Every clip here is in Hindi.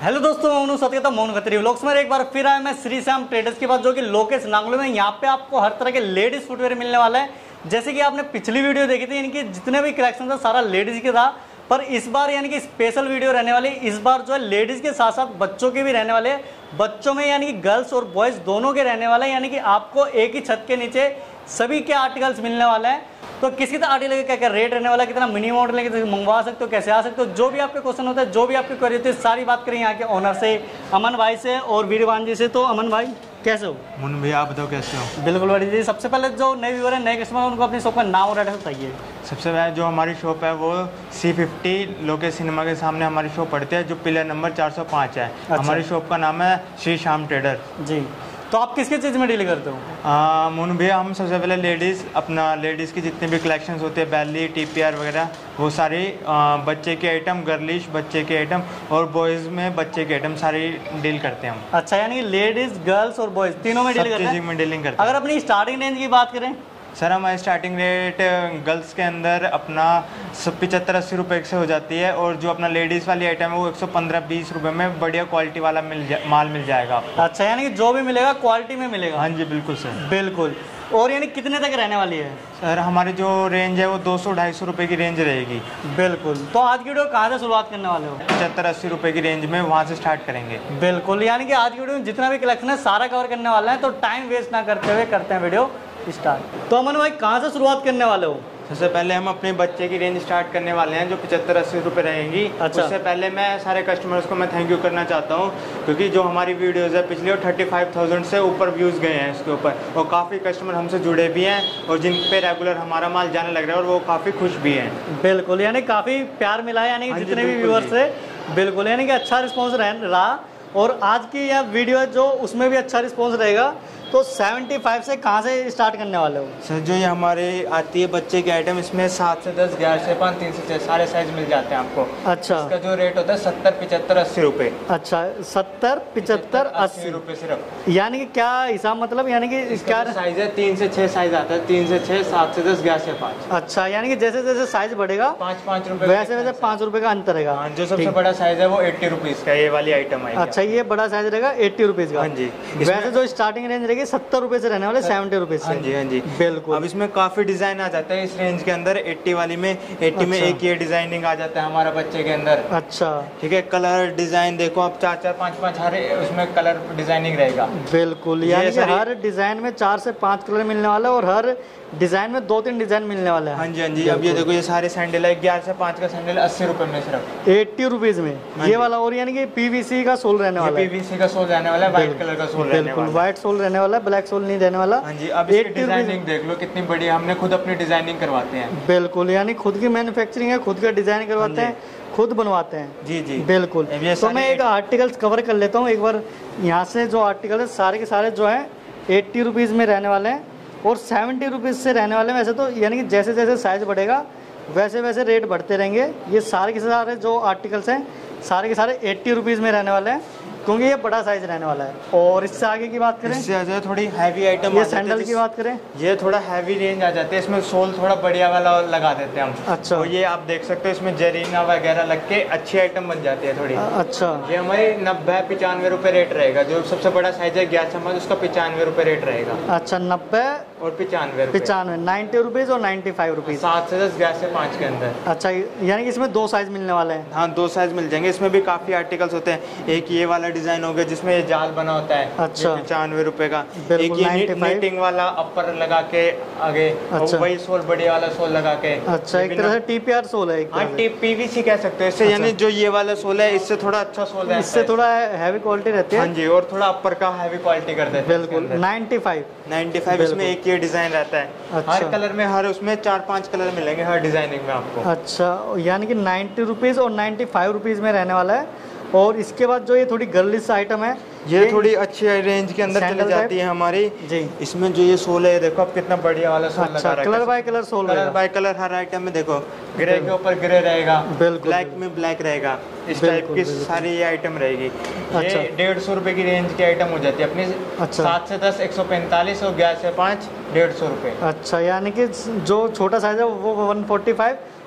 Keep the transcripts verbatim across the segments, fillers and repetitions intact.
हेलो दोस्तों, मैं सत्यता मोहन खत्री व्लॉग्स में एक बार फिर आए मैं श्री श्याम ट्रेडर्स के पास, जो कि लोकेश नांगलो में। यहाँ पे आपको हर तरह के लेडीज फुटवेयर मिलने वाला है। जैसे कि आपने पिछली वीडियो देखी थी, इनकी जितने भी कलेक्शन था सारा लेडीज के था, पर इस बार यानी कि स्पेशल वीडियो रहने वाली। इस बार जो है लेडीज के साथ साथ बच्चों के भी रहने वाले हैं। बच्चों में यानी कि गर्ल्स और बॉयज दोनों के रहने वाले हैं, यानी कि आपको एक ही छत के नीचे सभी के आर्टिकल्स मिलने वाले हैं। तो किस किस आर्टिकल का क्या क्या रेट रहने वाला है, कितना मिनिमम ऑर्डर लेके मंगवा सकते हो, कैसे आ सकते हो, जो भी आपके क्वेश्चन होता है, जो भी आपकी क्वेरी होती है, सारी बात करें यहाँ के ओनर से, अमन भाई से और वीरवान जी से। तो अमन भाई कैसे हो? मुन भैया आप बताओ कैसे हो? बिल्कुल बढ़िया जी। सबसे पहले जो नए व्यूअर है, नए कस्टमर, उनको अपनी शॉप का नाम और एड्रेस बताइए। सबसे पहले जो हमारी शॉप है वो सी फिफ्टी लोकेश सिनेमा के सामने हमारी शॉप पड़ती है, जो पिलर नंबर चार सौ पाँच है। अच्छा। हमारी शॉप का नाम है श्री श्याम ट्रेडर जी। तो आप किस किस चीज़ में डील करते हो? मुन भैया हम सबसे पहले लेडीज़ अपना लेडीज़ की जितने भी कलेक्शंस होते हैं, बैली टीपीआर वगैरह, वो सारी आ, बच्चे के आइटम, गर्लिश बच्चे के आइटम और बॉयज़ में बच्चे के आइटम सारी डील करते हैं हम। अच्छा, यानी कि लेडीज़, गर्ल्स और बॉयज़ तीनों में डील करते हैं? में डीलिंग करते हैं। अगर अपनी स्टार्टिंग रेंज की बात करें सर, हमारी स्टार्टिंग रेट गर्ल्स के अंदर अपना पचहत्तर अस्सी रुपये से हो जाती है, और जो अपना लेडीज़ वाली आइटम है वो एक सौ पंद्रह बीस रुपये में बढ़िया क्वालिटी वाला मिल जा, माल मिल जाएगा आपको। अच्छा, यानी कि जो भी मिलेगा क्वालिटी में मिलेगा? हाँ जी बिल्कुल सर, बिल्कुल। और यानी कितने तक रहने वाली है? सर हमारी जो रेंज है वो दो सौ ढाई सौ रुपये की रेंज रहेगी। बिल्कुल। तो आज की वीडियो कहाँ से शुरुआत करने वाले हो? पचहत्तर अस्सी रुपये की रेंज में वहाँ से स्टार्ट करेंगे। बिल्कुल, यानी कि आज की वीडियो में जितना भी कलेक्शन है सारा कवर करने वाला है। तो टाइम वेस्ट ना करते हुए करते हैं वीडियो स्टार्ट। तो अमन भाई कहाँ से शुरुआत करने वाले हो? सबसे पहले हम अपने बच्चे की रेंज स्टार्ट करने वाले हैं, जो पचहत्तर अस्सी रुपये रहेंगी। अच्छा। उससे पहले मैं सारे कस्टमर्स को मैं थैंक यू करना चाहता हूँ, क्योंकि जो हमारी वीडियोज़ है पिछले वो थर्टी फाइव थाउजेंड से ऊपर व्यूज़ गए हैं इसके ऊपर, और काफ़ी कस्टमर हमसे जुड़े भी हैं और जिन पे रेगुलर हमारा माल जाने लग रहा है, और वो काफ़ी खुश भी हैं। बिल्कुल, यानी काफ़ी प्यार मिला है, यानी कि जितने भी व्यूअर्स है। बिल्कुल, यानी कि अच्छा रिस्पॉन्स रहा, और आज की यह वीडियो है जो उसमें भी अच्छा रिस्पॉन्स रहेगा। तो पचहत्तर से कहाँ से स्टार्ट करने वाले हो? सर जो ये हमारे आती है बच्चे की आइटम, इसमें सात से दस, ग्यारह से पाँच, तीन से छः सारे साइज मिल जाते हैं आपको। अच्छा। इसका जो रेट होता है सत्तर पिचहत्तर अस्सी रुपये। अच्छा, सत्तर पिचहत्तर अस्सी रुपये सिर्फ। यानी कि क्या हिसाब, मतलब यानी कि इसका साइज है तीन से छः साइज आता है, तीन से छः, सात से दस, ग्यारह से पाँच। अच्छा, यानी कि जैसे जैसे साइज बढ़ेगा पाँच पाँच रुपये, वैसे वैसे पाँच रुपये का अंतर रहेगा। जो सबसे बड़ा साइज है वो एट्टी रुपीज़ का ये वाली आइटम है। अच्छा, ये बड़ा साइज रहेगा एट्टी रुपीज़ का। हाँ जी। वैसे जो स्टार्टिंग रेंज रहेगी सत्तर रुपये से रहने वाले सेवेंटी रुपीज। हाँ जी हाँ जी बिल्कुल। अब इसमें काफी डिजाइन आ जाता है इस रेंज के अंदर। अस्सी वाली में अस्सी अच्छा। में एक ये डिजाइनिंग आ जाता है हमारा बच्चे के अंदर। अच्छा, ठीक है। कलर डिजाइन देखो आप, चार चार पांच पांच हर उसमें कलर डिजाइनिंग रहेगा। बिल्कुल, यानी कि हर डिजाइन में चार से पांच कलर मिलने वाला है, और हर डिजाइन में दो तीन डिजाइन मिलने वाला है। हाँ जी हाँ जी। अब ये देखो, ये सारे सैंडल है, ग्यारह से पाँच का सैंडल अस्सी रुपए में सिर्फ एट्टी रुपीज में ये वाला। और यानी कि पीवीसी का सोल रहने वाला है, पीवीसी का सोल रहने वाला है, व्हाइट कलर का सोल रहने वाला है। व्हाइट सोल रहने वाला है, ब्लैक सोल नहीं रहने वाला। हाँ जी। अब इसकी डिजाइनिंग देख लो कितनी बड़ी, हमने खुद अपनी डिजाइनिंग करवाते हैं। बिल्कुल, यानी खुद की मैन्युफैक्चरिंग है, खुद का डिजाइन करवाते हैं, खुद बनवाते हैं। जी जी बिल्कुल। तो मैं एक आर्टिकल कवर कर लेता हूँ एक बार। यहाँ से जो आर्टिकल है सारे के सारे जो है एट्टी रुपीज़ में रहने वाले हैं, और सेवेंटी रुपीज़ से रहने वाले हैं वैसे तो। यानी कि जैसे जैसे साइज बढ़ेगा वैसे वैसे रेट बढ़ते रहेंगे। ये सारे के सारे जो आर्टिकल्स हैं सारे के सारे एट्टी रुपीज़ में रहने वाले हैं, क्योंकि ये बड़ा साइज रहने वाला है। और इससे आगे की बात करें, इससे आगे थोड़ी हैवी आइटम, ये सैंडल की बात करें, ये थोड़ा हैवी रेंज आ जाती है। इसमें सोल थोड़ा बढ़िया वाला लगा देते हैं हम। अच्छा। तो ये आप देख सकते हो, इसमें जरीना वगैरह लग के अच्छी आइटम बन जाती है थोड़ी। अच्छा। ये हमारी नब्बे पिचानवे रुपये रेट रहेगा। जो सबसे बड़ा साइज है ग्यारह चम्मच, उसका पिचानवे रुपये रेट रहेगा। अच्छा, नब्बे और पिचानवे पिचानवे नाइन्टी रुपीज़ और नाइन्टी फाइव रुपीज़, सात से दस, ग्यारह से पाँच के अंदर। अच्छा, यानी कि इसमें दो साइज मिलने वाले हैं? हाँ, दो साइज मिल जाएंगे। इसमें भी काफ़ी आर्टिकल्स होते हैं। एक ये वाला डिज़ाइन हो गया जिसमें जाल बना होता है। अच्छा। पचानवे रुपए का। एक ये नीटिंग वाला अपर लगा के आगे। अच्छा। वही सोल बढ़िया वाला सोल लगा के। अच्छा, एक तरह से टीपीआर सोल है। हाँ, पीवीसी कह सकते हैं इससे। यानी जो ये वाला सोल है इससे थोड़ा अच्छा सोल है, इससे थोड़ा हैवी क्वालिटी रहती है। हाँ जी, और थोड़ा अपर का हैवी क्वालिटी करते हैं। बिल्कुल। नाइन्टी फाइव नाइन्टी फाइव इसमें एक ये डिजाइन रहता है। अच्छा। हर कलर में, हर उसमें चार पांच कलर मिलेंगे हर डिजाइनिंग में आपको। अच्छा, यानी कि नाइन्टी रुपीज और नाइन्टी फाइव रुपीज में रहने वाला है। और इसके बाद जो ये थोड़ी गर्लिश आइटम है, ये, ये थोड़ी अच्छी रेंज के अंदर चली जाती है हमारी जी। इसमें जो ये सोल है देखो आप, कितना बढ़िया वाला सोल लगा रखा है। Colour by colour sole, colour by colour हर आइटम में देखो। ग्रे के ऊपर ग्रे रहेगा, ब्लैक में ब्लैक रहेगा, इस टाइप की सारी ये आइटम रहेगी। अच्छा। ये डेढ़ सौ रुपए की रेंज की आइटम हो जाती है अपनी। अच्छा। सात से दस एक सौ पैंतालीस और ग्यारह से पाँच डेढ़ सौ रुपये। अच्छा, यानी कि जो छोटा साइज है वो वन फोर्टी फाइव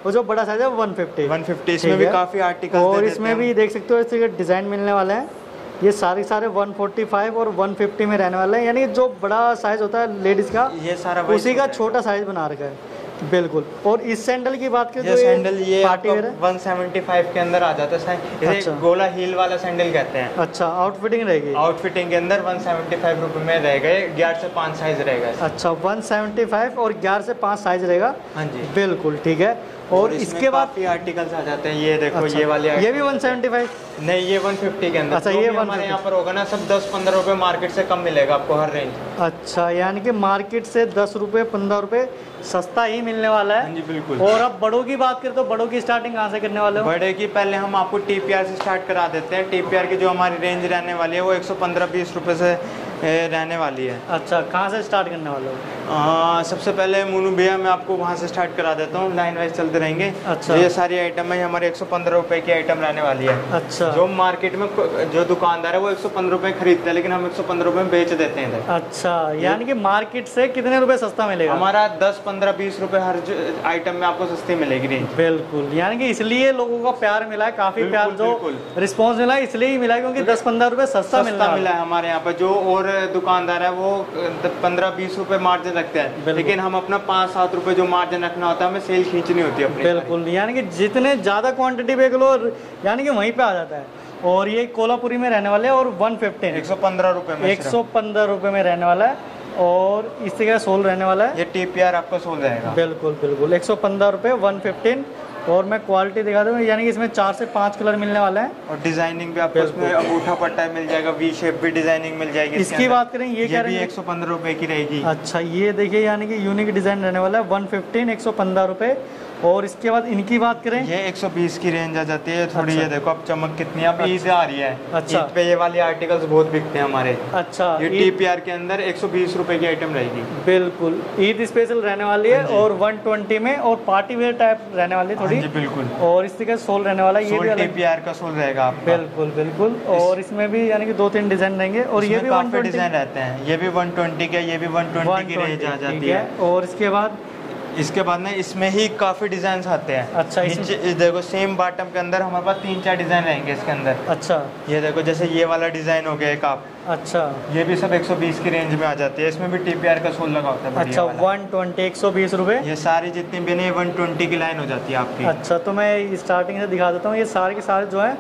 और जो बड़ा साइज है वन फिफ्टी। वन फिफ्टी इसमें भी काफी आर्टिकल, और इसमें भी देख सकते हो इस डिजाइन मिलने वाले हैं। ये सारे सारे वन फोर्टी फाइव और वन फिफ्टी में रहने वाले हैं, यानी जो बड़ा साइज होता है लेडीज का ये सारा उसी का छोटा साइज बना रखा है। बिल्कुल। और इस सैंडल की बात करें तो ये सैंडल ये party wear one seventy five के अंदर आ जाता है। इसे अच्छा। गोला हील वाला सैंडल कहते हैं। अच्छा, आउटफिटिंग रहेगी। आउटफिटिंग के अंदर वन सेवेंटी फाइव रुपए में रहेगा, ग्यारह से पाँच साइज रहेगा। अच्छा, वन सेवेंटी फाइव और ग्यारह से पाँच साइज रहेगा। हाँ जी बिल्कुल ठीक है। और इसके बाद काफी आर्टिकल्स आ जाते हैं। ये देखो अच्छा, ये वाले ये भी वन सेवेंटी फाइव नहीं, ये वन फिफ्टी के अंदर। अच्छा, ये हमारे यहाँ पर होगा ना सब दस पंद्रह रुपए मार्केट से कम मिलेगा आपको हर रेंज। अच्छा, यानी कि मार्केट से दस रुपए पंद्रह रुपए सस्ता ही मिलने वाला है। जी बिल्कुल। और अब बड़ों की बात करें तो बड़ों की स्टार्टिंग कहाँ से करने वाले हो? बड़े की पहले हम आपको टीपीआर से स्टार्ट करा देते हैं। टीपीआर की जो हमारी रेंज रहने वाली है वो एक सौ पंद्रह बीस रुपए से रहने वाली है। अच्छा, कहाँ से स्टार्ट करने वाले हो? आ, सबसे पहले मुनू भैया मैं आपको वहाँ से स्टार्ट करा देता हूँ, लाइन वाइज चलते रहेंगे। अच्छा, ये सारी आइटम है हमारे एक सौ पंद्रह रुपए की आइटम रहने वाली है। अच्छा, जो मार्केट में जो दुकानदार है वो एक सौ पंद्रह रुपए खरीदते हैं, लेकिन हम एक सौ पंद्रह रुपए में बेच देते हैं इधर। अच्छा, यानी कि मार्केट से कितने रुपए सस्ता मिलेगा? हमारा दस पंद्रह बीस रुपए हर आइटम में आपको सस्ती मिलेगी रेंज। बिल्कुल, यानी कि इसलिए लोगों का प्यार मिला है, काफी प्यार जो रिस्पॉन्स मिला है इसलिए ही मिला है, क्योंकि दस पंद्रह रुपए सस्ता मिला मिला है हमारे यहाँ पर। जो और दुकानदार है वो पंद्रह बीस रुपए मार्जिन रखते हैं, लेकिन हम अपना पाँच सात रुपए जो मार्जिन रखना होता है हमें सेल खींचनी होती है अपनी। बिल्कुल, यानी कि जितने ज्यादा क्वांटिटी बेच लो यानी कि वहीं पे आ जाता है। और ये कोल्हापुरी में रहने वाले और वन फिफ्टीन एक सौ पंद्रह रुपए में एक सौ पंद्रह रुपए में रहने वाला है। और इसी का सोल रहने वाला है, ये टीपीआर आपका सोल रहेगा। बिल्कुल बिल्कुल, एक सौ पंद्रह रुपए वन फिफ्टीन। और मैं क्वालिटी दिखा दूँ, यानी कि इसमें चार से पांच कलर मिलने वाले हैं। और डिजाइनिंग भी आपको इसमें अंगूठा पट्टा मिल जाएगा, वी शेप भी डिजाइनिंग मिल जाएगी। इसकी बात करें ये क्या रहेगी? एक सौ पंद्रह रुपए की रहेगी। अच्छा, ये देखिए यानी कि यूनिक डिजाइन रहने वाला है वन फिफ्टीन एक सौ पंद्रह रुपए। और इसके बाद इनकी बात करें ये एक सौ बीस की रेंज आ जाती है थोड़ी। अच्छा। ये देखो अब चमक कितनी अब ईद आ रही है। अच्छा, ईद पे ये वाली आर्टिकल्स बहुत बिकते हैं हमारे। अच्छा, ये टीपीआर के अंदर एक सौ बीस रुपए की आइटम रहेगी। बिल्कुल, ईद स्पेशल रहने वाली है और वन ट्वेंटी में, और पार्टी वेयर टाइप रहने वाली है थोड़ी। बिल्कुल। और इसी का सोल रहने वाला है, ये भी टीपीआर का सोल रहेगा आपका। बिल्कुल बिल्कुल। और इसमें भी यानी कि दो तीन डिजाइन रहेंगे। और ये भी काफी डिजाइन रहते हैं। ये भी वन ट्वेंटी के, ये भी वन ट्वेंटी की रेंज आ जाती है। और इसके बाद इसके बाद में इसमें ही काफी डिजाइन आते हैं। अच्छा, नीचे देखो सेम बॉटम के अंदर हमारे पास तीन चार डिजाइन रहेंगे इसके अंदर। अच्छा, ये देखो जैसे ये वाला डिजाइन हो गया एक आप। अच्छा, ये भी सब एक सौ बीस की रेंज में आ जाती है। इसमें भी टीपीआर का सोल लगा होता है। अच्छा, वन ट्वेंटी एक सौ बीस रुपए। ये सारी जितनी भी नहीं वन ट्वेंटी की लाइन हो जाती है आपकी। अच्छा, तो मैं स्टार्टिंग से दिखा देता हूँ। ये सारे के सारे जो है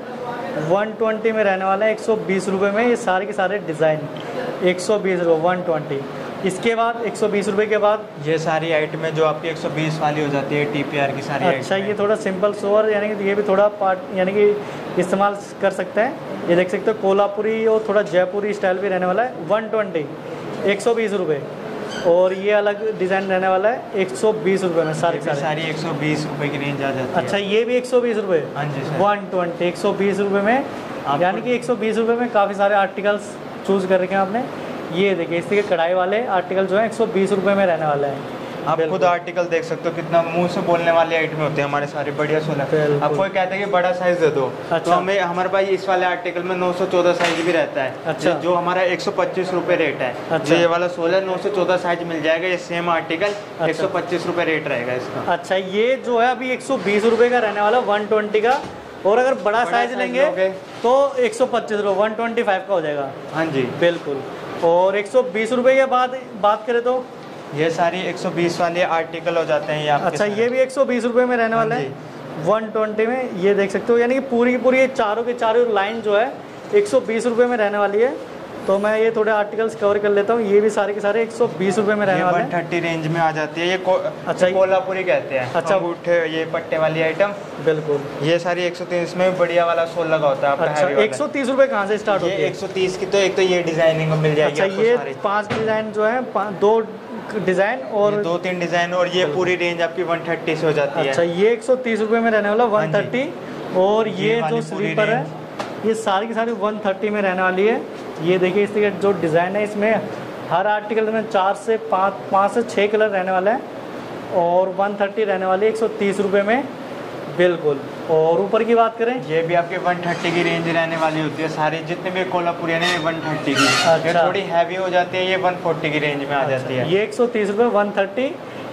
वन ट्वेंटी में रहने वाला है, एक सौ बीस रुपए में। ये सारे के सारे डिजाइन एक सौ बीस रुपए वन ट्वेंटी। इसके बाद एक सौ बीस रुपए के बाद ये सारी आइटमें जो आपकी एक सौ बीस वाली हो जाती है टीपीआर की सारी। अच्छा, ये थोड़ा सिंपल सोवर, यानी कि ये भी थोड़ा पार्ट यानी कि इस्तेमाल कर सकते हैं। ये देख सकते हो कोल्हापुरी और थोड़ा जयपुरी स्टाइल भी रहने वाला है। वन ट्वेंटी एक सौ बीस रुपये। और ये अलग डिज़ाइन रहने वाला है एक सौ बीस रुपये में। सारी सारी सारी एक सौ बीस रुपये की रेंज आ जाती है। अच्छा, ये भी एक सौ बीस रुपये। हाँ जी सर, वन ट्वेंटी एक सौ बीस रुपये में, यानी कि एक सौ बीस रुपये में काफ़ी सारे आर्टिकल्स चूज़ कर रखे हैं आपने। ये देखिए इस के कढ़ाई वाले आर्टिकल जो है एक सौ बीस रुपये में रहने वाला है। आप खुद आर्टिकल देख सकते हो कितना मुंह से बोलने वाले आइटम होते हैं हमारे सारे, बढ़िया सोलह। अब कोई कहता है कि बड़ा साइज दे दो। अच्छा। तो हमें हमारे पास इस वाले आर्टिकल में नौ सौ चौदह साइज भी रहता है। अच्छा। जो हमारा एक सौ पच्चीस रुपए रेट है। अच्छा। जो ये वाला सोलह नौ सौ चौदह साइज मिल जाएगा। ये सेम आर्टिकल एक सौ पच्चीस रुपए रेट रहेगा इसका। अच्छा, ये जो है अभी एक सौ बीस रुपए का रहने वाला वन ट्वेंटी का। और अगर बड़ा, बड़ा साइज लेंगे तो एक सौ पच्चीस रुपये वन ट्वेंटी फाइव का हो जाएगा। हाँ जी बिल्कुल। और एक सौ बीस रुपये के बाद बात करें तो ये सारी एक सौ बीस वाले आर्टिकल हो जाते हैं ये आपके। अच्छा, ये भी एक सौ बीस रुपये में रहने वाला है वन ट्वेंटी में। ये देख सकते हो, यानी कि पूरी की पूरी ये चारों के चारों लाइन जो है एक सौ बीस रुपये में रहने वाली है। तो मैं ये थोड़े आर्टिकल्स कवर कर लेता हूँ। ये भी सारे के सारे एक सौ बीस रुपये में रहने वाले हैं। थर्टी रेंज में आ जाती है ये। को, अच्छा, कोल्हापुरी कहते हैं। अच्छा, अंगूठे ये पट्टे वाली आइटम। बिल्कुल, ये सारी एक सौ तीस में बढ़िया वाला सोल लगा होता है। अच्छा, एक सौ तीस रुपये कहाँ से स्टार्ट होती है? एक सौ तीस की तो एक तो ये डिजाइनिंग मिल जाएगी। अच्छा, ये पांच डिजाइन जो है, दो डिजाइन और दो तीन डिजाइन, और ये पूरी रेंज आपकी वन थर्टी से हो जाती है। अच्छा, ये एक सौ तीस रुपये में रहने वाला वन थर्टी। और ये जो स्लीपर है ये सारी की सारी वन थर्टी में रहने वाली है। ये देखिए इसके जो डिज़ाइन है, इसमें हर आर्टिकल में चार से पाँच पाँच से छः कलर रहने वाले हैं। और वन थर्टी रहने वाली है एक सौ तीस रुपये में। बिल्कुल। और ऊपर की बात करें, ये भी आपके वन थर्टी की रेंज रहने वाली होती है। सारी जितने भी कोल्हापुरी है ये वन थर्टी की। अच्छा। थोड़ी हैवी हो जाती है, ये वन फोर्टी की रेंज में आ अच्छा। जाती है। ये एक सौ तीस रुपये वन थर्टी।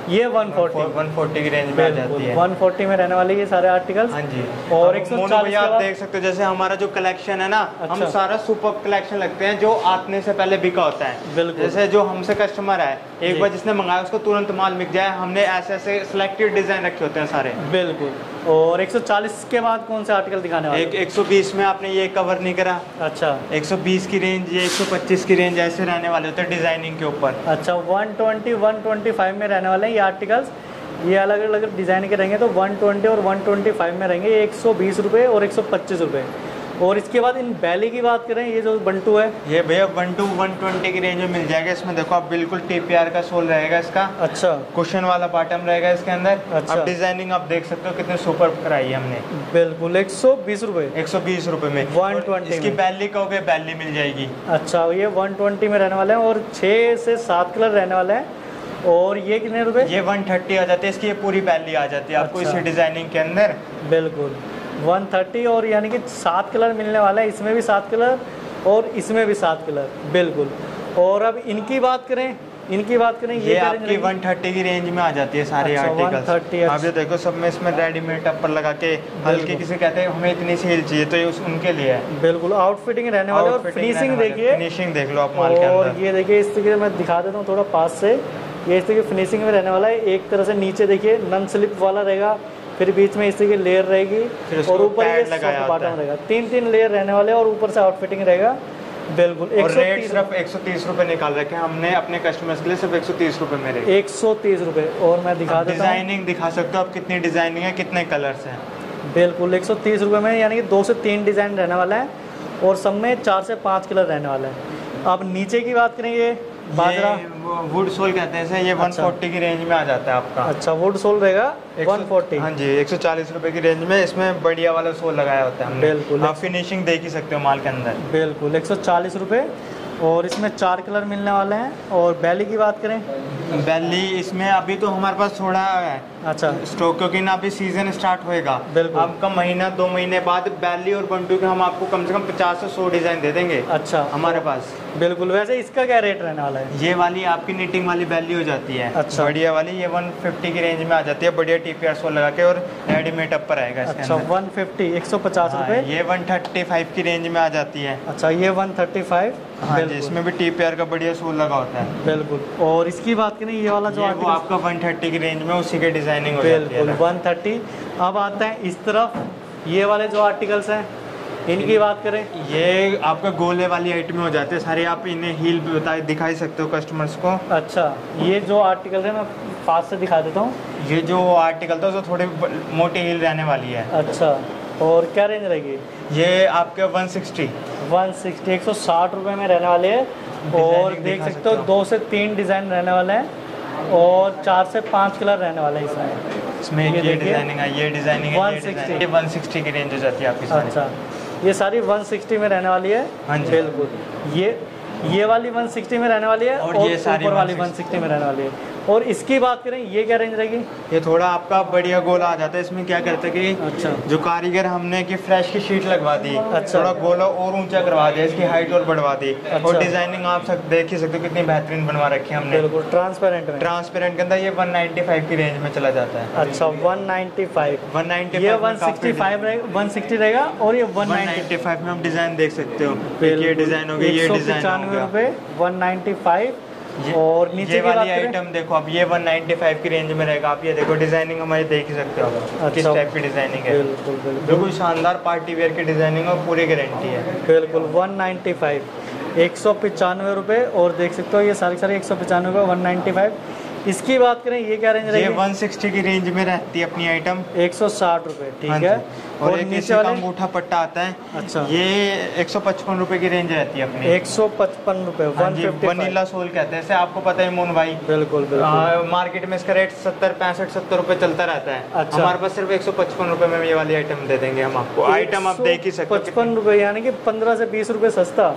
ये वन फोर्टी वन फोर्टी की रेंज में आ जाती है। वन फोर्टी में रहने वाले ये सारे आर्टिकल्स। हाँ जी। और एक सौ चालीस आप देख सकते हो जैसे हमारा जो कलेक्शन है ना, अच्छा। हम सारा सुपर कलेक्शन लगते हैं जो आने से पहले बिका होता है। जैसे जो हमसे कस्टमर है, एक बार जिसने मंगाया उसको तुरंत माल मिल जाए, हमने ऐसे ऐसे सिलेक्टेड डिजाइन रखे होते हैं सारे। बिल्कुल। और एक सौ चालीस के बाद कौन से आर्टिकल दिखाने वाले? एक एक सौ बीस में आपने ये कवर नहीं करा। अच्छा। एक सौ बीस की रेंज, ये एक सौ पच्चीस की रेंज ऐसे रहने वाले होते हैं डिजाइनिंग के ऊपर। अच्छा, one twenty one twenty five में रहने वाले हैं ये आर्टिकल्स। ये अलग अलग डिज़ाइन के रहेंगे, तो वन ट्वेंटी और वन ट्वेंटी फाइव में रहेंगे, एक सौ बीस रुपये और एक सौ पच्चीस रुपये। और इसके बाद इन बैली की बात करें, ये जो बंटू है, ये भैया बंटू वन ट्वेंटी की रेंज में मिल जाएगा। इसमें देखो आप बिल्कुल टीपीआर का सोल रहेगा इसका। अच्छा। कुशन वाला बॉटम रहेगा इसके अंदर। अच्छा। अब डिजाइनिंग आप देख सकते हो कितने सुपर कराई है हमने। बिल्कुल। एक सौ बीस रुपये एक सौ बीस रुपये में वन ट्वेंटी इसकी बैली कहोगे बैली मिल जाएगी। अच्छा, ये वन ट्वेंटी में रहने वाले हैं और छः से सात कलर रहने वाले हैं। और ये कितने रुपए? ये वन थर्टी आ जाती है, इसकी ये पूरी बैली आ जाती है आपको। अच्छा। इसी डिजाइनिंग के अंदर। बिल्कुल वन थर्टी और यानी कि सात कलर मिलने वाला है, इसमें भी सात कलर और इसमें भी सात कलर। बिल्कुल। और अब इनकी बात करें, इनकी बात करें ये, ये आपकी वन थर्टी की रेंज में आ जाती है सारे आर्टिकल्स। अच्छा, आप ये देखो सब में इसमें रेडीमेड अपर लगा के हल्की, किसी कहते हैं हमें इतनी सी हिल चाहिए तो ये उनके लिए है। बिल्कुल आउटफिटिंग रहने वाले। और फिनिशिंग देखिए, फिनिशिंग देख लो आप माल के अंदर। और ये देखिए इस तरीके मैं दिखा देता हूँ थोड़ा पास से। ये इस तरीके फिनिशिंग में रहने वाला है। एक तरह से नीचे देखिए नन स्लिप वाला रहेगा, फिर बीच में इस तरीके लेयर रहेगी और ऊपर ये बॉटम रहेगा। तीन तीन लेयर रहने वाले और ऊपर से आउटफिटिंग रहेगा। बिल्कुल। और रेट सिर्फ एक सौ तीस रुपए निकाल रखे हैं हमने अपने कस्टमर्स के लिए, सिर्फ एक सौ तीस रुपए में रेट। एक सौ तीस रुपए। और मैं दिखा देता हूं, डिजाइनिंग दिखा सकते हो आप कितनी डिजाइनिंग है, कितने कलर्स हैं। बिल्कुल। एक सौ तीस रुपए में यानी कि दो से तीन डिजाइन रहने वाला है और सब में चार से पाँच कलर रहने वाला है। अब नीचे की बात करेंगे, बाजरा वुड सोल कहते हैं, ये वन फोर्टी की रेंज में आ जाता है आपका। अच्छा, वुड सोल रहेगा वन फोर्टी। हाँ जी, एक सौ चालीस रुपए की रेंज में इसमें बढ़िया वाला सोल लगाया होता है हमने। बिल्कुल। आप फिनिशिंग देख ही सकते हो माल के अंदर। बिल्कुल। एक सौ चालीस रुपये और इसमें चार कलर मिलने वाले हैं। और बैली की बात करें, बैली इसमें अभी तो हमारे पास थोड़ा है अच्छा स्टॉक, क्योंकि ना अभी सीजन स्टार्ट होएगा। आपका महीना दो महीने बाद बैली और बंटू के हम आपको कम से कम पचास से सौ डिजाइन दे देंगे। अच्छा, हमारे पास। बिल्कुल। वैसे इसका क्या रेट रहने वाला है? ये वाली आपकी निटिंग वाली बैली हो जाती है। अच्छा। बढ़िया वाली ये वन फिफ्टी की रेंज में आ जाती है, बढ़िया टीपीआर सोल लगा के और रेडीमेड अपर आएगा इसके अच्छा, वन फिफ्टी एक सौ पचास रुपए। ये वन थर्टी फाइव की रेंज में आ जाती है। अच्छा, ये वन थर्टी फाइव। हाँ जी, इसमें भी टीपीआर का बढ़िया सोल लगा होता है। बिल्कुल। और इसकी बात करें ये वाला जो ये वो आपका वन थर्टी की रेंज में उसी के डिजाइनिंग हो जाती है। One thirty. अब आता है इस तरफ, ये वाले जो आर्टिकल्स हैं इनकी बात करें, ये आपका गोले वाली आइटम हो जाते हैं सारे। आप इन्हें हील बता दिखा सकते हो कस्टमर्स को। अच्छा, ये जो आर्टिकल है मैं पास से दिखा देता हूँ। ये जो आर्टिकल था वो थोड़ी मोटी हील रहने वाली है। अच्छा, और क्या रेंज रहेगी? ये आपके वन सिक्सटी वन सिक्सटी एक सौ साठ रुपये में रहने वाले हैं। और देख सकते हो दो से तीन डिज़ाइन रहने वाले हैं और चार से पाँच कलर रहने वाले हैं इसमें। इसमें ये, ये डिजाइनिंग है, ये डिजाइनिंग है, वन सिक्सटी ये वन सिक्सटी की रेंज हो जाती है आपकी सारी। अच्छा, ये सारी वन सिक्सटी में रहने वाली है। हाँ जी, बिल्कुल। ये ये वाली वन सिक्सटी में रहने वाली है और, और ये सारी वाली वन सिक्सटी में रहने वाली है। और इसकी बात करें, ये क्या रेंज रहेगी? ये थोड़ा आपका बढ़िया गोला आ जाता है। इसमें क्या करते हैं कि अच्छा, जो कारीगर हमने कि फ्रेश की शीट लगवा दी। अच्छा। थोड़ा गोला और ऊंचा करवा दिया, इसकी हाइट और बढ़वा दी। अच्छा। और डिजाइनिंग आप सब देख ही सकते हो कितनी बेहतरीन बनवा रखी है हमने। बिल्कुल ट्रांसपेरेंट में। ट्रांसपेरेंट के अंदर ये वन नाइन्टी फाइव की रेंज में चला जाता है। अच्छा, one ninety five. One ninety ये वन सिक्सटी फाइव रहेगा, वन सिक्सटी रहेगा और ये वन नाइन्टी फाइव में आप डिजाइन देख सकते हो। ये डिजाइन हो गया, ये डिजाइन हो गया, रुपए वन नाइन्टी फाइव। और नीचे ये वाली आइटम देखो अब ये वन नाइन्टी फाइव की रेंज में रहेगा। आप ये देखो डिजाइनिंग हमारी देख ही सकते हो। अच्छा, किस टाइप की डिजाइनिंग है। बिल्कुल बिल्कुल बिल्कुल शानदार पार्टी वेयर की डिजाइनिंग और पूरी गारंटी है। बिल्कुल। वन नाइन्टी फाइव एक सौ पचानवे रुपये। और देख सकते हो ये सारी सारी एक सौ पचानवे वन नाइन्टी फाइव। इसकी बात करें, ये क्या रेंज रहेगी? ये वन सिक्सटी की रेंज में रहती है अपनी आइटम। एक सौ साठ रुपये। ठीक है। और, और एक नीचे वाला अंगूठा पट्टा आता है। अच्छा, ये एक सौ पचपन रुपए की रेंज रहती है अपनी। एक सौ पचपन रुपये वन फिफ्टी। वनीला सोल कहते हैं इसे, आपको पता है मोन भाई। बिल्कुल बिल्कुल। मार्केट में इसका रेट सत्तर पैंसठ सत्तर रुपए चलता रहता है। अच्छा। हमारे पास सिर्फ एक सौ पचपन रुपए में ये वाली आइटम दे देंगे हम आपको। आइटम आप देख ही सकते हो, पचपन रुपये यानी कि पंद्रह से बीस रुपये सस्ता।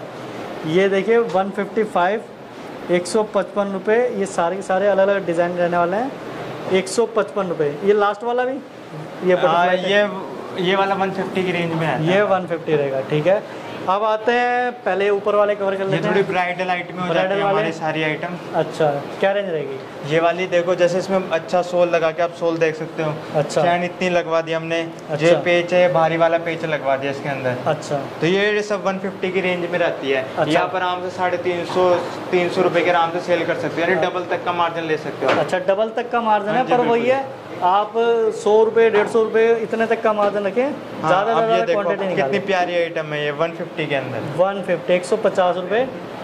ये देखिए वन फिफ्टी फाइव एक सौ पचपन रुपये। ये सारे सारे अलग अलग डिज़ाइन रहने वाले हैं। एक सौ पचपन रुपये। ये लास्ट वाला भी ये आ, ये ये वाला वन फिफ्टी की रेंज में है। ये वन फिफ्टी रहेगा। ठीक है। अब आते हैं पहले ऊपर वाले कवर कर लेते हैं। ये थोड़ी ब्राइडल आइटम में हो जाती है हमारी सारी आइटम। अच्छा, क्या रेंज रहेगी ये वाली? देखो जैसे इसमें अच्छा सोल लगा के आप सोल देख सकते हो। अच्छा, चैन इतनी लगवा दी हमने। अच्छा। ये पेच है, भारी वाला पेच लगवा दिया इसके अंदर। अच्छा, तो ये सब वन फिफ्टी की रेंज में रहती है। अच्छा। यहाँ पर आराम से साढ़े तीन सौ तीन सौ रुपए के आराम से सेल कर सकते हो, यानी डबल तक का मार्जिन ले सकते हो। अच्छा, डबल तक का मार्जिन है, पर वही है आप सौ रुपए डेढ़ सौ रुपए इतने तक का मार्जिन रखें। ज्यादा ज्यादा क्वांटिटी कितनी प्यारी आइटम है ये वन फिफ्टी के अंदर। वन फिफ्टी एक सौ पचास रुपए।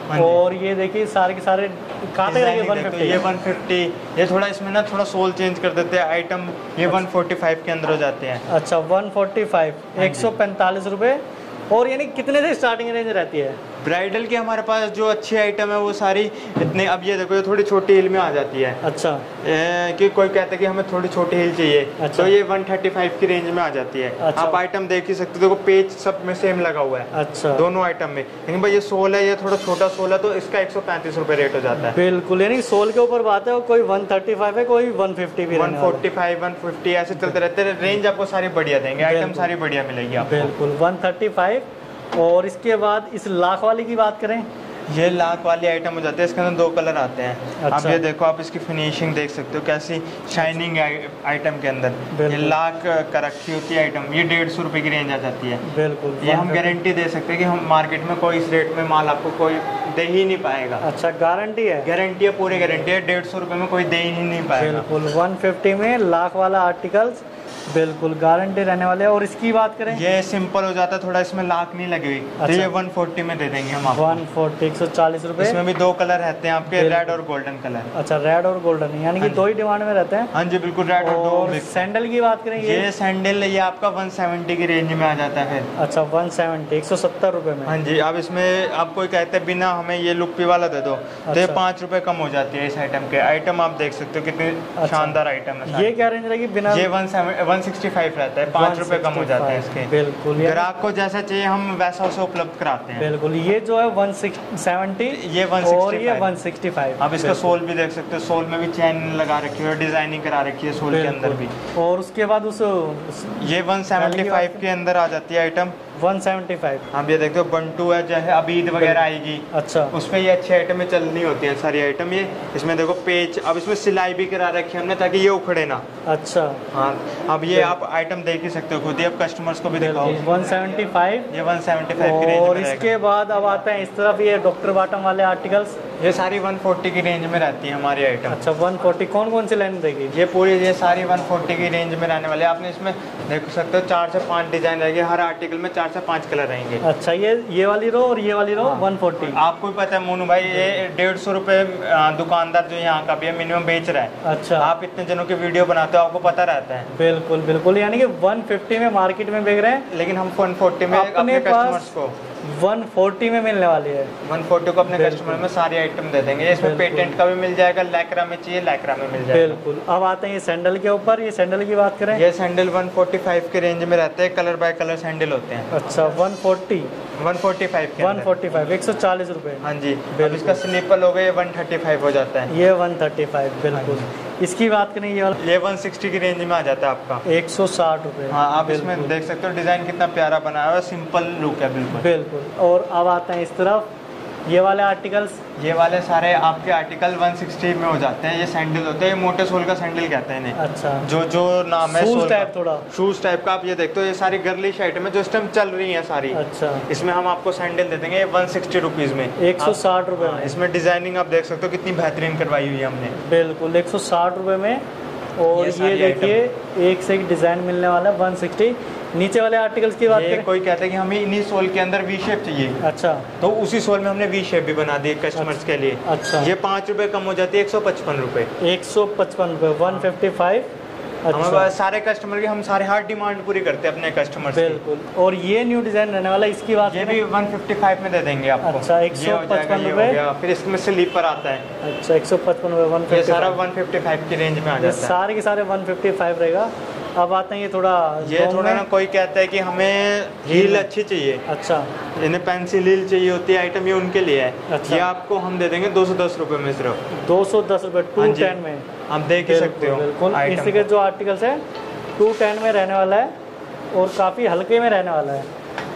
और ये देखिए सारे के सारे काटे रहेंगे वन फिफ्टी। ये वन फिफ्टी, ये थोड़ा इसमें ना थोड़ा सोल चेंज कर देते हैं आइटम, ये वन फोर्टी फाइव के अंदर हो जाते हैं। अच्छा, वन फोर्टी फाइव एक सौ पैंतालीस रुपए। और यानी कितने से स्टार्टिंग रेंज रहती है ब्राइडल की? हमारे पास जो अच्छी आइटम है वो सारी इतने, अब ये देखो ये थोड़ी छोटी हिल में आ जाती है। अच्छा, ए, कि कोई कहता है कि हमें थोड़ी छोटी हिल चाहिए। अच्छा। तो ये वन थर्टी फाइव की रेंज में आ जाती है। अच्छा। आप आइटम देख ही सकते हो, देखो पेज सब में सेम लगा हुआ है। अच्छा, दोनों आइटम में। लेकिन भाई ये सोल है, ये थोड़ा छोटा सोल है, तो इसका एक सौ पैंतीस रुपए रेट हो जाता है। बिल्कुल, यानी सोल के ऊपर बात है, कोई वन थर्टी फाइव है, कोई वन फिफ्टी भी, one forty five one fifty ऐसे चलते रहते हैं। रेंज आपको सारी बढ़िया देंगे, आइटम सारी बढ़िया मिलेगी आपको। बिल्कुल, वन थर्टी फाइव। और इसके बाद इस लाख वाली की बात करें, ये लाख वाली आइटम हो जाती है, इसके अंदर दो कलर आते हैं। अच्छा। आप ये देखो, आप इसकी फिनिशिंग देख सकते हो कैसी शाइनिंग आइटम के अंदर। ये लाख का रखी होती है आइटम, ये डेढ़ सौ रुपए की रेंज आ जाती है। बिल्कुल, ये हम गारंटी दे सकते हैं कि हम मार्केट में कोई इस रेट में माल आपको कोई दे ही नहीं पाएगा। अच्छा, गारंटी है? गारंटी है, पूरी गारंटी है। डेढ़ सौ रुपए में कोई दे ही नहीं पाएगा। बिल्कुल, वन फिफ्टी में लाख वाला आर्टिकल्स, बिल्कुल गारंटी रहने वाले हैं। और इसकी बात करें, ये सिंपल हो जाता है, थोड़ा इसमें लाख नहीं लगी हुई। अच्छा। तो ये वन फोर्टी में दे देंगे हम आपको। वन फोर्टी एक सौ चालीस रुपए। इसमें भी दो कलर रहते हैं आपके, रेड और गोल्डन कलर। अच्छा, रेड और गोल्डन, यानी कि दो ही डिमांड में रहते हैं। हाँ जी बिल्कुल, रेड और दो। सैंडल की बात करें, ये सैंडल ये आपका वन सेवेंटी की रेंज में आ जाता है। अच्छा, वन सेवेंटी एक सौ सत्तर रुपए में। हाँ जी, अब इसमें आप कोई कहते हैं बिना हमें ये लुप्पी वाला दे दो, तो ये पाँच रुपए कम हो जाती है इस आइटम के। आइटम आप देख सकते हो कितनी शानदार आइटम है। ये क्या रेंज रहेगी बिना? ये वन वन सिक्सटी फाइव रहता है, पाँच रुपए कम हो जाते हैं इसके। बिल्कुल, ग्राहक को जैसा चाहिए हम वैसा उसे उपलब्ध कराते हैं। बिल्कुल, ये जो है वन सेवेंटी, ये वन और ये वन सिक्सटी फाइव। आप इसका सोल भी देख सकते हो, सोल में भी चैन लगा रखी है, डिजाइनिंग करा रखी है सोल के अंदर भी। और उसके बाद उस ये वन सेवेंटी फाइव के अंदर आ जाती है आइटम, वन सेवेंटी फाइव। आप ये देखते हो बंटू है, जैसे अब ईद वगैरह आएगी। अच्छा, उस पर ये अच्छी आइटमें चलनी होती हैं सारी आइटम। ये इसमें देखो पेज, अब इसमें सिलाई भी करा रखी है हमने ताकि ये उखड़े ना। अच्छा, हाँ, अब ये आप आइटम देख ही सकते हो खुद ही, अब कस्टमर्स को भी दिखाओ। वन सेवेंटी फाइव, ये वन सेवेंटी फाइव की रेंज में। और इसके बाद अब आते हैं इस तरफ ये डॉक्टर बॉटम वाले आर्टिकल्स, ये सारी वन फोर्टी की रेंज में रहती है हमारी आइटम। अच्छा, वन फोर्टी कौन कौन सी लाइन देगी? ये पूरी ये सारी वन फोर्टी की रेंज में रहने वाले। आपने इसमें देख सकते हो चार से पाँच डिजाइन रहेंगे, हर आर्टिकल में चार से पाँच कलर रहेंगे। अच्छा, ये ये वाली रो और ये वाली रो वन फोर्टी। आपको भी पता है मोनू भाई, ये डेढ़ सौ रुपए दुकानदार जो यहाँ का भी है मिनिमम बेच रहा है। अच्छा, आप इतने जनों की वीडियो बनाते हो, आपको पता रहता है। बिल्कुल बिल्कुल, यानी कि वन फिफ्टी में मार्केट में बिक रहे हैं, लेकिन हम वन फोर्टी में अपने कस्टमर्स को वन फोर्टी में मिलने वाली है। वन फोर्टी को अपने कस्टमर में सारी आइटम दे देंगे। इसमें पेटेंट का भी मिल जाएगा, लैक्रा में चाहिए लैक्रा में मिल जाएगा। बिल्कुल। अब आते हैं ये सैंडल के ऊपर, ये सैंडल की बात करें, ये सैंडल वन फोर्टी फाइव के रेंज में रहते हैं, कलर बाय कलर सैंडल होते हैं। अच्छा, one forty one forty five के वन फोर्टी फाइव एक सौ चालीस रुपए। हाँ जी, अब इसका स्लीपर हो गया वन थर्टी फाइव हो जाता है, ये वन थर्टी फाइव। बिल्कुल। इसकी बात करें, ये वाला ये वन सिक्सटी की रेंज में आ जाता है आपका, एक सौ साठ रुपए। हाँ, आप इसमें देख सकते हो डिजाइन कितना प्यारा बनाया हुआ है, सिंपल लुक है बिल्कुल। बिल्कुल। और अब आते हैं इस तरफ, ये वाले आर्टिकल्स, ये वाले सारे आपके आर्टिकल वन सिक्सटी में हो जाते हैं। ये सैंडल होते हैं, मोटे सोल का सैंडल कहते हैं इन्हें। अच्छा, जो जो नाम है शूज टाइप, थोड़ा शूज टाइप का। आप ये देखते हो, ये सारी गर्लिश आइटम है जो इस टाइम चल रही है सारी। अच्छा, इसमें हम आपको सैंडल दे देंगे वन सिक्सटी रुपीज में, एक सौ साठ रुपए में। इसमें डिजाइनिंग आप देख सकते हो कितनी बेहतरीन करवाई हुई है हमने। बिल्कुल, एक सौ साठ रुपए में। और ये, ये देखिए एक से एक डिजाइन मिलने वाला है, वन सिक्सटी। नीचे वाले आर्टिकल्स की बात करें, कोई कहता है कि हमें इन्हीं सोल के अंदर वी शेप चाहिए। अच्छा, तो उसी सोल में हमने वी शेप भी बना दी कस्टमर्स अच्छा, के लिए। अच्छा, ये पाँच रुपए कम हो जाती है, एक सौ पचपन रुपए एक सौ पचपन रुपए वन फिफ्टी फाइव। अच्छा, सारे कस्टमर की हम सारे हर डिमांड पूरी करते हैं अपने कस्टमर से। बिल्कुल। और ये न्यू डिजाइन रहने वाला है, इसकी बात ये भी वन फिफ्टी फाइव में दे देंगे आपको। अच्छा, एक सौ पचपन रुपए। फिर इसमें स्लीपर आता है। अच्छा, एक सौ पचपन रुपए वन फिफ्टी, सारा वन फिफ्टी फाइव की रेंज में आ जाता है, सारे के सारे वन फिफ्टी फाइव रहेगा। अब आते हैं ये थोड़ा, ये थोड़ा ना कोई कहता है कि हमें हील अच्छी चाहिए। अच्छा, इन्हें पेंसिल हील चाहिए होती है आइटम, ये उनके लिए है। अच्छा, ये आपको हम दे देंगे दो सौ दस रुपए में, सिर्फ दो सौ दस रुपए टू टेन में। आप देख ही सकते हो। बिल्कुल, इसी के जो आर्टिकल्स है टू टेन में रहने वाला है और काफ़ी हल्के में रहने वाला है।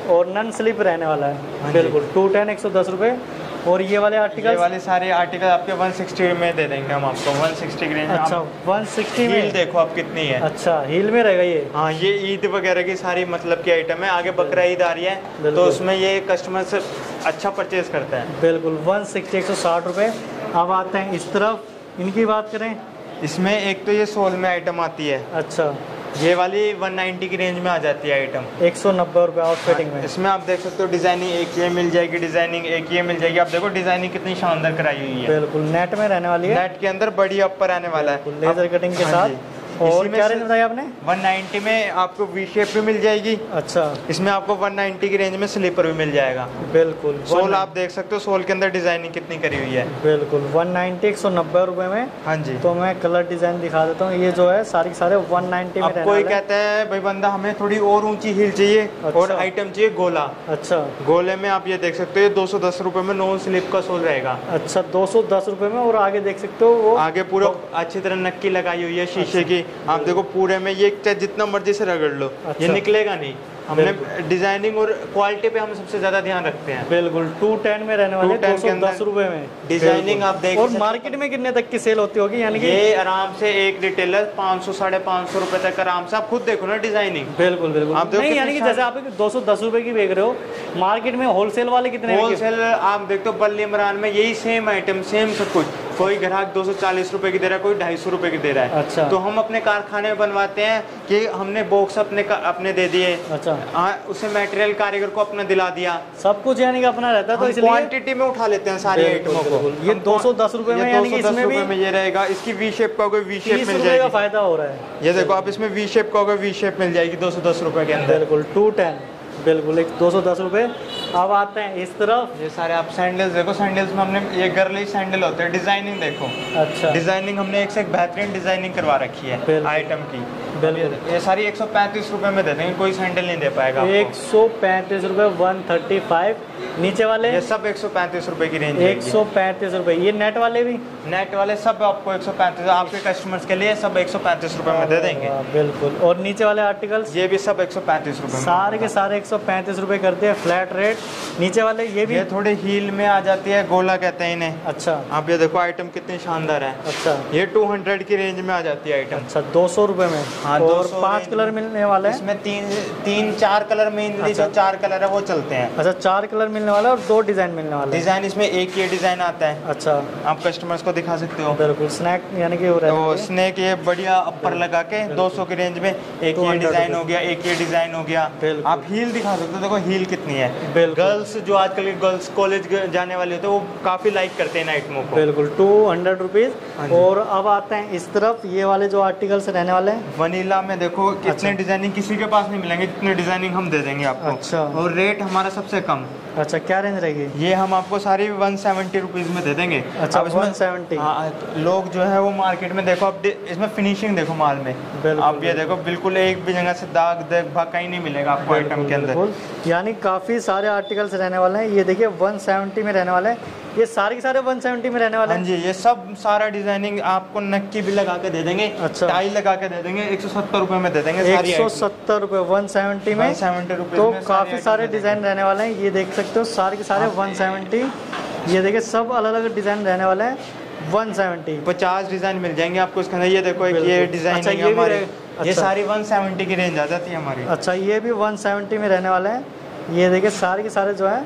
और नन स्लिप रहने वाला है। बिल्कुल टू टेन एक सौ दस रुपये। और ये वाले आर्टिकल, ये वाले सारे आर्टिकल आपके वन सिक्सटी में दे देंगे हम आपको, वन सिक्सटी की रेंज। अच्छा वन सिक्सटी में। हील देखो आप कितनी है। अच्छा हील में रहेगा ये। हाँ ये ईद वगैरह की सारी मतलब की आइटम है। आगे बकरा ईद आ रही है तो उसमें ये कस्टमर से अच्छा परचेज करते हैं। बिल्कुल वन सिक्सटी एक सौ साठ रुपये। अब आते हैं इस तरफ, इनकी बात करें, इसमें एक तो ये सोल में आइटम आती है। अच्छा ये वाली वन नाइन्टी की रेंज में आ जाती है आइटम, एक सौ नब्बे रुपये आउटफिटिंग में। इसमें आप देख सकते हो डिजाइनिंग एक ये मिल जाएगी, डिजाइनिंग एक ये मिल जाएगी। आप देखो डिजाइनिंग कितनी शानदार कराई हुई है। बिल्कुल नेट में रहने वाली है, नेट के अंदर बड़ी अपर आने वाला है लेजर कटिंग के साथ। और क्या रेंज बताया आपने? वन नाइन्टी में आपको वी शेप भी मिल जाएगी। अच्छा इसमें आपको वन नाइन्टी की रेंज में स्लीपर भी मिल जाएगा। बिल्कुल सोल आप देख सकते हो, सोल के अंदर डिजाइनिंग कितनी करी हुई है। बिल्कुल वन नाइन्टी एक सौ नब्बे रुपये में। हाँ जी। तो मैं कलर डिजाइन दिखा देता हूँ। ये जो है सारी सारे वन नाइन्टी में। कोई कहता है भाई बंदा हमें थोड़ी और ऊंची हील चाहिए। अच्छा। और आइटम चाहिए गोला। अच्छा गोले में आप ये देख सकते हो दो सौ दस रुपए में नो स्लिप का सोल रहेगा। अच्छा दो सौ दस रुपये में। और आगे देख सकते हो वो आगे पूरा अच्छी तरह नक्की लगाई हुई है शीशे की। आप देखो पूरे में ये जितना मर्जी से रगड़ लो ये निकलेगा नहीं। हमने डिजाइनिंग और क्वालिटी पे हम सबसे ज्यादा ध्यान रखते हैं। बिल्कुल टू टेन में रहने वाले दो सौ दस रुपए में डिजाइनिंग आप देख। और मार्केट में कितने तक की सेल होती होगी? यानी कि ये आराम से एक रिटेलर पाँच सौ साढ़े पाँच सौ रुपए तक आराम से। आप खुद देखो ना डिजाइनिंग। बिल्कुल बिल्कुल आप देखो नहीं, यानी कि जैसे आप दो सौ दस रुपए की बेच रहे हो, मार्केट में होलसेल वाले कितने? होलसेल आप देखते हो बल्ली इमरान में यही सेम आइटम सेम सब कुछ। कोई ग्राहक दो सौ चालीस रुपए की दे रहा है, कोई ढाई सौ रुपए की दे रहा है। अच्छा। तो हम अपने कारखाने में बनवाते हैं कि हमने बॉक्स अपने अपने दे दिए। अच्छा। हाँ उसे मटेरियल कारीगर को अपना दिला दिया, सब कुछ यानी कि अपना रहता है। तो इसलिए क्वांटिटी में उठा लेते हैं सारी आइटमों को। ये दो सौ दस रुपए में, यानी कि इसमें भी में ये रहेगा। इसकी वी शेप का होगा, वी शेप मिल जाएगी। फायदा हो रहा है। ये देखो आप इसमें वी शेप का होगा, वी शेप मिल जाएगी दो सौ दस रुपए के अंदर। बिल्कुल टू टेन। बिल्कुल एक दो सौ दस रुपये। अब आते हैं इस तरफ, ये सारे आप सैंडल्स देखो। सैंडल्स में हमने ये गर्ली सैंडल होते हैं। डिजाइनिंग देखो। अच्छा डिजाइनिंग हमने एक से एक बेहतरीन डिजाइनिंग करवा रखी है आइटम की। बिल्कुल ये सारी एक सौ पैंतीस रुपए में दे देंगे, कोई सैंडल नहीं दे पाएगा। एक सौ पैंतीस रुपये वन थर्टी फाइव। नीचे वाले ये सब एक सौ पैंतीस रुपए की रेंज। एक सौ पैंतीस रुपये। ये नेट वाले भी? नेट वाले सब आपको एक सौ पैंतीस, आपके कस्टमर्स के लिए सब एक सौ पैंतीस रुपए में दे देंगे। बिल्कुल। और नीचे वाले आर्टिकल्स? ये भी सब एक सौ पैंतीस रुपए, सारे के सारे एक सौ पैंतीस रुपये करते हैं फ्लैट रेट। नीचे वाले ये भी? ये थोड़े हील में आ जाती है, गोला कहते हैं इन्हें। अच्छा। आप ये देखो आइटम कितनी शानदार है। अच्छा। ये टू हंड्रेड की रेंज में आ जाती है आइटम। अच्छा दो सौ रुपये में। हाँ, और पांच कलर मिलने वाले हैं इसमें। तीन तीन चार कलर मेनली। अच्छा। जो चार कलर है वो चलते हैं। अच्छा चार कलर मिलने वाला है और दो डिजाइन मिलने वाला है। डिजाइन इसमें एक ये डिजाइन आता है। अच्छा। आप कस्टमर्स को दिखा सकते हो। बिल्कुल स्नैक यानी कि तो स्नैक ये बढ़िया अपर लगा के दो सौ की रेंज में एक ये डिजाइन हो गया, एक ये डिजाइन हो गया। आप हील दिखा सकते हो। देखो हील कितनी है। गर्ल्स जो आजकल के गर्ल्स कॉलेज जाने वाले होते हैं वो काफी लाइक करते हैं इन आइटमों को। बिल्कुल टू हंड्रेड रुपीज। और अब आते हैं इस तरफ, ये वाले जो आर्टिकल्स रहने वाले हैं वनीला में। देखो कितने डिजाइनिंग किसी के पास नहीं मिलेंगे, जितने डिजाइनिंग हम दे देंगे आपको। अच्छा। और रेट हमारा सबसे कम। अच्छा क्या रेंज रहेगी? ये हम आपको सारी वन सेवेंटी रुपीज में दे देंगे। अच्छा वन सेवेंटी। हाँ लोग जो है वो मार्केट में देखो आप इसमें फिनिशिंग देखो माल में। आप ये देखो बिल्कुल एक भी जगह से दाग देख भाग कहीं नहीं मिलेगा आपको आइटम के अंदर। यानी काफी सारे आर्टिकल्स रहने वाले हैं। ये देखिए वन सेवेंटी में रहने वाले हैं। ये सारे के सारे वन सेवेंटी में रहने वाले हैं। हाँ जी। ये सब सारा डिजाइनिंग आपको नक्की भी लगा के दे देंगे। अच्छा। टाई लगा के दे देंगे, एक सौ सत्तर रुपए में दे देंगे। एक सौ सत्तर रुपए वन सेवेंटी में। सेवेंटी रुपए तो काफी सारे डिजाइन रहने वाले हैं। ये देख सकते हो सारे के सारे वन सेवेंटी। ये देखिए सब अलग अलग डिजाइन रहने वाले हैं। वन सेवेंटी पचास डिजाइन मिल जाएंगे आपको इसके अंदर। ये देखो एक ये डिजाइन। अच्छा, है ये हमारे। अच्छा। ये सारी वन सेवेंटी की रेंज आ जाती है हमारी। अच्छा ये भी वन सेवेंटी में रहने वाले हैं। ये देखिए सारे के सारे जो है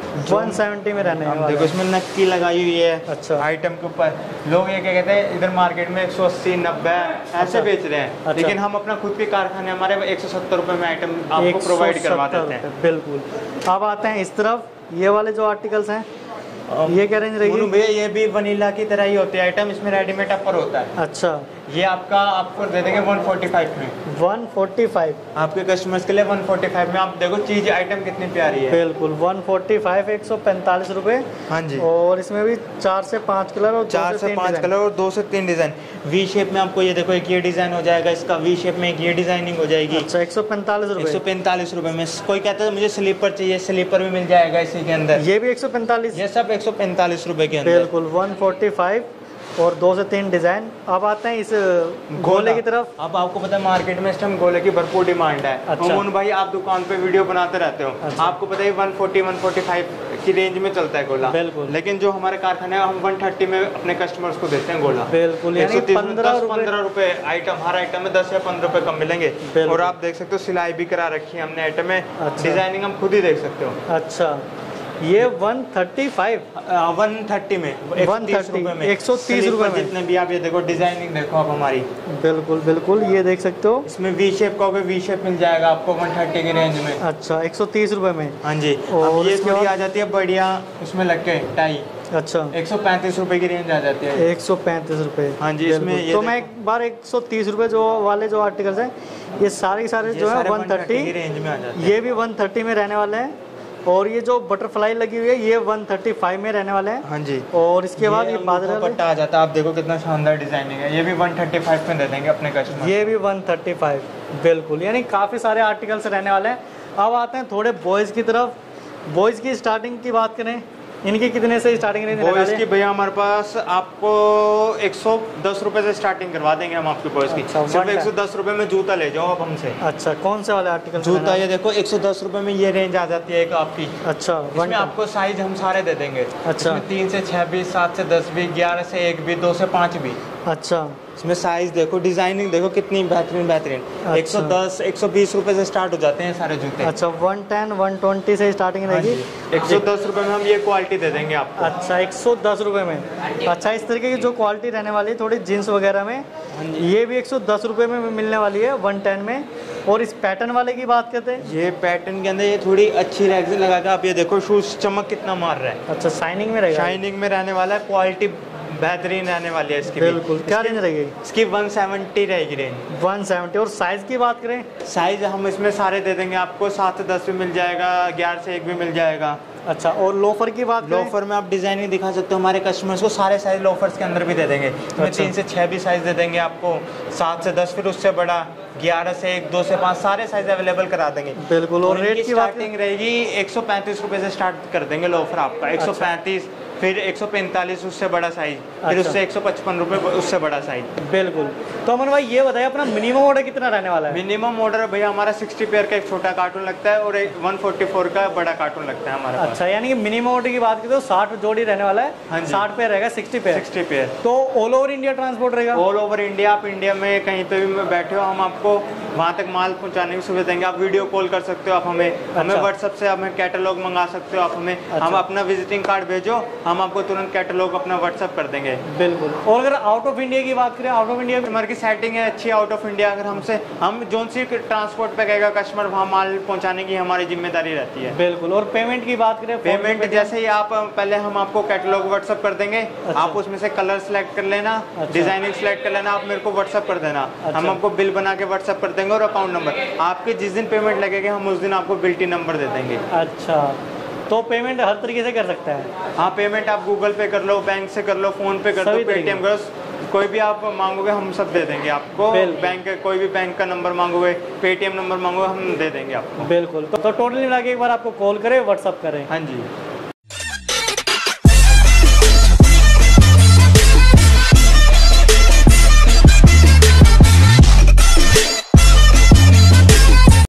वन सेवेंटी में रहने वाले। देखो इसमें नक्की लगाई हुई है। अच्छा। आइटम के ऊपर लोग ये क्या कहते हैं इधर मार्केट में एक सौ अस्सी नब्बे ऐसे बेच रहे हैं। अच्छा। लेकिन हम अपना खुद के कारखाने हमारे एक सौ सत्तर रुपए में आइटम आपको प्रोवाइड करवा देते हैं। बिल्कुल। अब आते हैं इस तरफ, ये वाले जो आर्टिकल्स हैं ये क्या रेंज रहेगी? भैया ये भी वनीला की तरह ही होते हैं आइटम। इसमें रेडीमेड अपर होता है। अच्छा। ये आपका आपको दे देंगे वन फोर्टी फाइव में। वन फोर्टी फाइव आपके कस्टमर्स के लिए वन फोर्टी फाइव में। आप देखो चीज आइटम कितनी प्यारी है। बिल्कुल वन फोर्टी फाइव एक सौ पैंतालीस रुपए। हाँ जी। और इसमें भी चार से पाँच कलर और चार से पाँच कलर और दो से तीन डिजाइन। वी शेप में आपको ये देखो एक ये डिजाइन हो जाएगा इसका। वी शेप में एक ये डिजाइनिंग हो जाएगी। अच्छा एक सौ पैंतालीस रुपए। एक सौ पैंतालीस रुपए में। कोई कहता है मुझे स्लीपर चाहिए, स्लीपर भी मिल जाएगा इसी के अंदर। ये भी एक सौ पैंतालीस। ये सब एक सौ पैंतालीस रुपए के अंदर। बिल्कुल वन फोर्टी फाइव और दो से तीन डिजाइन। अब आते हैं इस गोले की तरफ। अब आपको पता है मार्केट में इस टाइम गोले की भरपूर डिमांड है। अच्छा। अमून भाई आप दुकान पे वीडियो बनाते रहते हो। अच्छा। आपको पता है one forty one forty five की रेंज में चलता है गोला। बिल्कुल। लेकिन जो हमारे कारखाने हैं हम वन थर्टी में अपने कस्टमर्स को देते हैं गोला। बिल्कुल, यानी पंद्रह पंद्रह रुपए आइटम, हर आइटम में दस या पंद्रह रुपए कम मिलेंगे। और आप देख सकते हो सिलाई भी करा रखी है हमने आइटम में। अच्छा। डिजाइनिंग हम खुद ही देख सकते हो। अच्छा, ये one thirty five one thirty में वन थर्टी में एक सौ तीस रुपए में जितने भी आप ये देखो डिजाइनिंग देखो आप हमारी। बिल्कुल बिल्कुल, ये देख सकते हो। इसमें वी शेप का वी शेप मिल जाएगा आपको वन थर्टी की रेंज में। अच्छा, एक सौ तीस रुपए में। हाँ जी। और ये थोड़ी आ जाती है बढ़िया, उसमें लग के टाई। अच्छा, एक सौ पैंतीस रुपए की रेंज आ जाती है। एक सौ पैंतीस रुपए। हाँ जी। इसमें ये तो मैं एक बार एक सौ तीस रुपए जो वाले जो आर्टिकल्स हैं ये सारे सारे जो है वन थर्टी की रेंज में आ जाते हैं। ये भी वन थर्टी में रहने वाले हैं। और ये जो बटरफ्लाई लगी हुई है ये वन थर्टी फाइव में रहने वाले हैं। हाँ जी। और इसके बाद ये बादल पट्टा आ जाता है। आप देखो कितना शानदार डिजाइनिंग है। ये भी वन थर्टी फाइव में दे देंगे अपने कस्टमर। ये भी वन थर्टी फाइव। बिल्कुल, यानी काफ़ी सारे आर्टिकल्स रहने वाले हैं। अब आते हैं थोड़े बॉयज़ की तरफ। बॉयज़ की स्टार्टिंग की बात करें, इनकी कितने से स्टार्टिंग रेंज है? बॉयज़ की भैया हमारे पास आपको एक सौ दस रुपए से स्टार्टिंग करवा देंगे हम आपके बॉयज़ की। अच्छा, सिर्फ एक सौ दस रुपए में जूता ले जाओ आप हमसे। अच्छा, कौन से वाले आर्टिकल? जूता ये देखो एक सौ दस रुपए में ये रेंज आ जाती है एक आपकी। अच्छा, इसमें आपको साइज हम सारे दे देंगे। अच्छा। इसमें तीन से छह भी, सात से दस भी, ग्यारह से एक भी, दो से पाँच भी। अच्छा, इसमें साइज देखो, डिजाइनिंग देखो कितनी बेहतरीन बेहतरीन। अच्छा। एक सौ दस एक सौ बीस रुपए से स्टार्ट हो जाते हैं सारे जूते। अच्छा, वन टेन वन ट्वेंटी से स्टार्टिंग रहेगी। एक सौ दस रुपए में हम ये क्वालिटी दे देंगे आपको। अच्छा, एक सौ दस रुपए में। अच्छा, इस तरीके की जो क्वालिटी रहने वाली है थोड़ी जीन्स वगैरह में, ये भी एक सौ दस रुपए में मिलने वाली है वन टेन में। और इस पैटर्न वाले की बात करते हैं, ये पैटर्न के अंदर ये थोड़ी अच्छी रेक्सिन लगा के आप ये देखो शूज चमक कितना मार रहा है। अच्छा, शाइनिंग में रहेगा। शाइनिंग में रहने वाला है, क्वालिटी बेहतरीन रहने वाली है इसकी। बिल्कुल। क्या रेंज रहेगी इसकी? वन सेवेंटी रहेगी रेंज। One seventy. और साइज की बात करें, साइज हम इसमें सारे दे देंगे आपको। सात से दस भी मिल जाएगा, ग्यारह से एक भी मिल जाएगा। अच्छा, और लोफर की बात करें? लोफर में आप डिजाइनिंग दिखा सकते हो हमारे कस्टमर्स को। सारे साइज लोफर्स के अंदर भी दे देंगे। इसमें अच्छा। तीन से छह भी साइज दे देंगे आपको, सात से दस फिर उससे बड़ा, ग्यारह से एक, दो से पाँच, सारे साइज अवेलेबल करा देंगे। बिल्कुल। और रेट की बात स्टार्टिंग रहेगी एक सौ पैंतीस रुपए से स्टार्ट कर देंगे लोफर आपका। एक सौ पैंतीस, फिर एक सौ पैंतालीस उससे बड़ा साइज, फिर उससे एक सौ पचपन रुपए उससे बड़ा साइज। बिल्कुल। तो अमन भाई ये बताइए अपना मिनिमम ऑर्डर कितना रहने वाला है? मिनिमम ऑर्डर भैया हमारा साठ पेयर का एक छोटा कार्टून लगता है और एक एक सौ चौवालीस का बड़ा कार्टून लगता है हमारा। अच्छा, यानी कि मिनिमम ऑर्डर की बात करें तो साठ जोड़ी रहने वाला है। हाँ जी। साठ पेयर रहेगा, सिक्सटी पेयर। Sixty pair. तो ऑल ओवर इंडिया ट्रांसपोर्ट रहेगा? All over India. आप इंडिया में कहीं पे भी बैठे हो हम आपको वहाँ तक माल पहुँचाने की सुविधा देंगे। आप वीडियो कॉल कर सकते हो आप हमें। अच्छा। हमें व्हाट्सएप से हमें कैटलॉग मंगा सकते हो आप हमें। अच्छा। हम अपना विजिटिंग कार्ड भेजो, हम आपको तुरंत कैटलॉग अपना व्हाट्सएप कर देंगे। बिल्कुल। और अगर आउट ऑफ इंडिया की बात करें, आउट ऑफ इंडिया कस्टमर की सेटिंग है अच्छी। आउट ऑफ इंडिया अगर हमसे हम जो सी ट्रांसपोर्ट पे कहेगा कस्टमर वहाँ माल पहुँचाने की हमारी जिम्मेदारी रहती है। बिल्कुल। और पेमेंट की बात करें? पेमेंट जैसे ही आप पहले हम आपको कैटलॉग व्हाट्सएप कर देंगे। अच्छा। आप उसमें से कलर सेलेक्ट कर लेना। अच्छा। डिजाइनिंग सेलेक्ट कर लेना, आप मेरे को व्हाट्सएप कर देना। अच्छा। हम आपको बिल बना के व्हाट्सएप कर देंगे और अकाउंट नंबर आपके जिस दिन पेमेंट लगेगा हम उस दिन आपको बिल टी नंबर दे देंगे। अच्छा, तो पेमेंट हर तरीके से कर सकते हैं? हाँ, पेमेंट आप गूगल पे कर लो, बैंक से कर लो, फोन पे कर लो, पेटीएम करो, कोई भी आप मांगोगे हम सब दे देंगे आपको। बैंक कोई भी बैंक का नंबर मांगोगे, पेटीएम नंबर मांगोगे, हम दे देंगे आपको। बिल्कुल। तो, तो टोटली मिला के एक बार आपको कॉल करें, व्हाट्सअप करें। हाँ जी।